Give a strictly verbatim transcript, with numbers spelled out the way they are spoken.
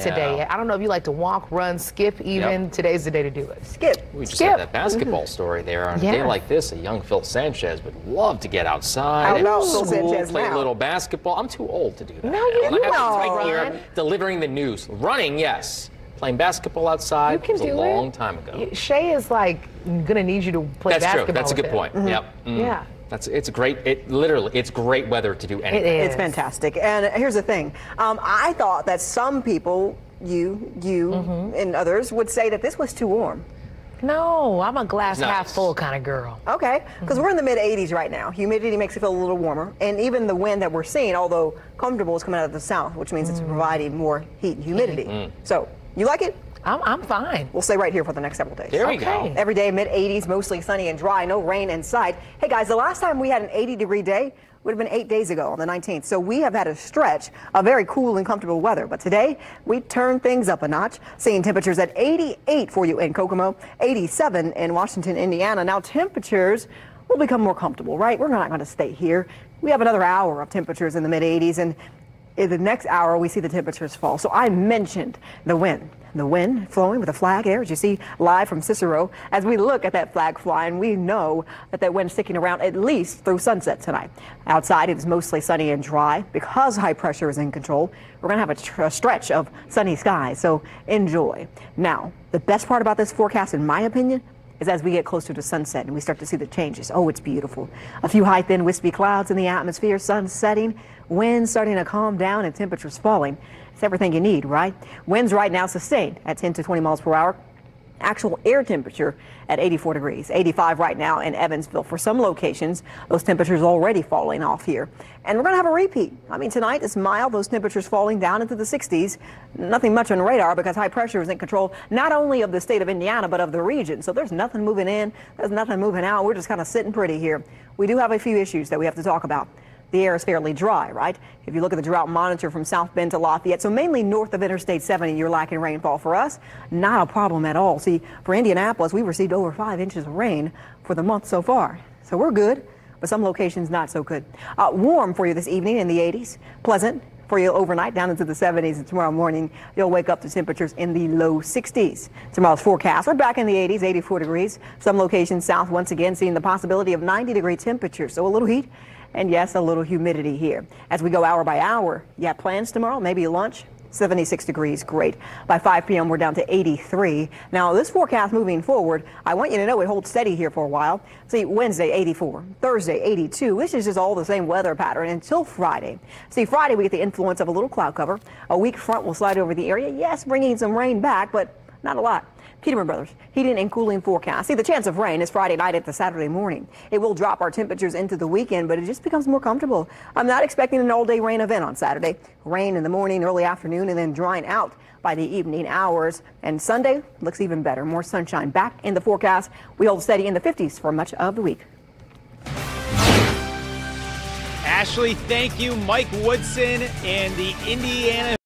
today. I don't know if you like to walk, run, skip even. Yep. Today's the day to do it. Skip. We just skip. had that basketball mm-hmm. story there. On a yeah. day like this, a young Phil Sanchez would love to get outside. I know Phil Sanchez play now. a little basketball. I'm too old to do that. No, you know. know. Right here, delivering the news. Running, yes. Playing basketball outside you can was do a long it. time ago. Shay is like gonna need you to play That's basketball. True. That's a good with point. Mm-hmm. Yep. Mm. Yeah. That's it's great. It literally it's great weather to do anything. It is. It's fantastic. And here's the thing. Um, I thought that some people, you, you, mm-hmm. and others would say that this was too warm. No, I'm a glass nice. half full kind of girl. Okay, because mm-hmm. we're in the mid eighties right now. Humidity makes it feel a little warmer, and even the wind that we're seeing, although comfortable, is coming out of the south, which means mm. it's providing more heat and humidity. Mm. So, you like it? I'm, I'm fine. We'll stay right here for the next several days. There we okay. go. Every day, mid eighties, mostly sunny and dry, no rain in sight. Hey guys, the last time we had an eighty degree day would have been eight days ago on the nineteenth. So we have had a stretch of very cool and comfortable weather. But today, we turn things up a notch, seeing temperatures at eighty-eight for you in Kokomo, eighty-seven in Washington, Indiana. Now temperatures will become more comfortable, right? We're not going to stay here. We have another hour of temperatures in the mid eighties, and in the next hour, we see the temperatures fall. So I mentioned the wind. The wind flowing with a flag there, as you see live from Cicero. As we look at that flag flying, we know that that wind's sticking around at least through sunset tonight. Outside, it is mostly sunny and dry. Because high pressure is in control, we're going to have a, tr a stretch of sunny skies, so enjoy. Now, the best part about this forecast, in my opinion, is as we get closer to sunset and we start to see the changes. Oh, it's beautiful. A few high, thin, wispy clouds in the atmosphere, sun setting, winds starting to calm down, and temperatures falling. It's everything you need, right? Winds right now sustained at ten to twenty miles per hour. Actual air temperature at eighty-four degrees, eighty-five right now in Evansville. For some locations, those temperatures already falling off here. And we're going to have a repeat. I mean, tonight is mild, those temperatures falling down into the sixties. Nothing much on radar because high pressure is in control not only of the state of Indiana, but of the region. So there's nothing moving in, there's nothing moving out. We're just kind of sitting pretty here. We do have a few issues that we have to talk about. The air is fairly dry, right? If you look at the drought monitor from South Bend to Lafayette, so mainly north of Interstate seventy, you're lacking rainfall. For us, not a problem at all. See, for Indianapolis, we received over five inches of rain for the month so far. So we're good, but some locations not so good. Uh, warm for you this evening in the eighties. Pleasant for you overnight down into the seventies, and tomorrow morning you'll wake up to temperatures in the low sixties. Tomorrow's forecast, we're back in the eighties, eighty-four degrees. Some locations south once again seeing the possibility of ninety degree temperatures, so a little heat. And yes, a little humidity here. As we go hour by hour, you have plans tomorrow, maybe lunch, seventy-six degrees, great. By five p m, we're down to eighty-three. Now, this forecast moving forward, I want you to know it holds steady here for a while. See, Wednesday, eighty-four, Thursday, eighty-two. This is just all the same weather pattern until Friday. See, Friday, we get the influence of a little cloud cover. A weak front will slide over the area, yes, bringing some rain back, but not a lot. Peterman Brothers heating and cooling forecast. See, the chance of rain is Friday night into Saturday morning. It will drop our temperatures into the weekend, but it just becomes more comfortable. I'm not expecting an all-day rain event on Saturday. Rain in the morning, early afternoon, and then drying out by the evening hours. And Sunday looks even better. More sunshine back in the forecast. We hold steady in the fifties for much of the week. Ashley, thank you. Mike Woodson and the Indiana